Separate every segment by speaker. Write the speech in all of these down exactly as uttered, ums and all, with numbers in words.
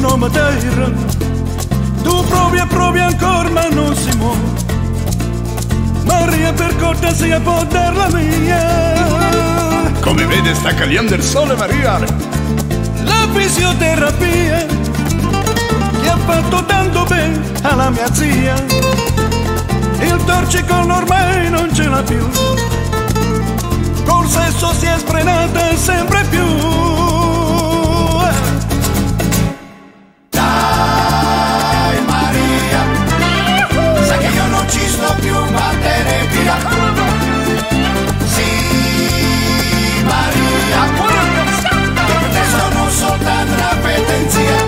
Speaker 1: nome terra, tu provi e provi ancora ma non si muove. Maria, per cortesia può dar la mia.
Speaker 2: Come vede sta caliendo il sole, Maria.
Speaker 1: La fisioterapia che ha fatto tanto bene alla mia zia. Il torcicolo ormai non ce l'ha più, col sesso si è sfrenata sempre più.
Speaker 3: Dai Maria, sai che io non ci sto più, vattene via. Sì Maria, che per te sono soltanto una petenzia.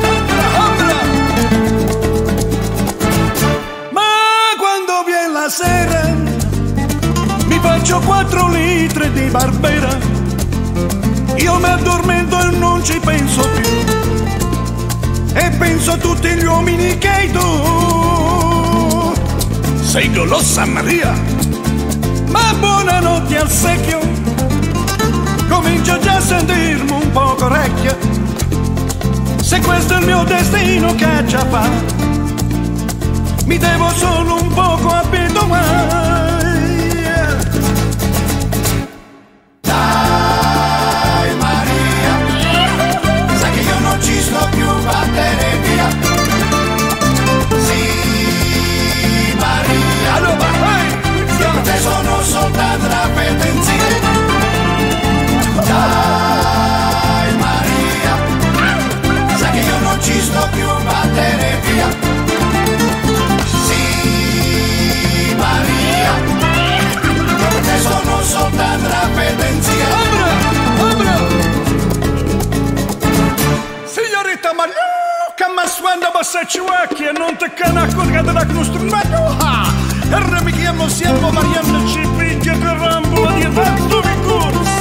Speaker 1: Ma quando viene la sera mi faccio quattro litri di Barbera, io mi addormento e non ci penso più, e penso a tutti gli uomini che hai tu.
Speaker 2: Sei golosa, Maria.
Speaker 1: Ma buonanotte al secchio, comincio già a sentirmi un poco orecchia. Se questo è il mio destino che già fa, mi devo solo un poco abituare.
Speaker 3: Dai Maria, sai che io non ci sto più, vattene via. Sì Maria,
Speaker 1: Allora, vai!
Speaker 3: io per te sono soltanto una petenzia. Dai Maria, sai che io non ci sto più, vattene via. Sì Maria, io per te sono soltanto una petenzia.
Speaker 1: Obra! Obra! Signorita Magliuca, ma suona bassaci occhi e non te cana colgata da strumento. E mi chiamo siamo Marianne Cipiglia che rambola di tanto mi corso.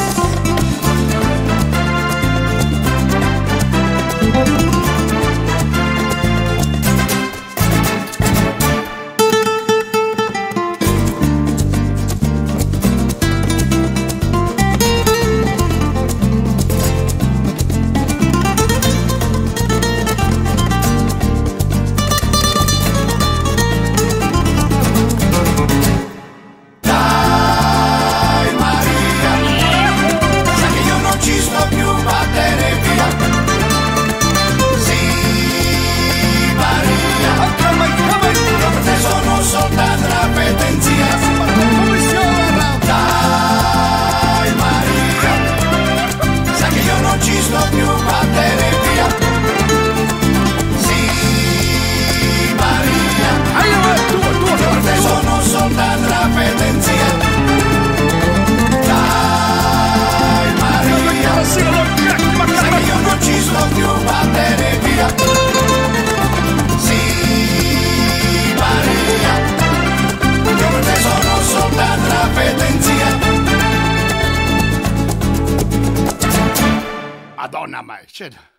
Speaker 2: Madonna, ma c'è...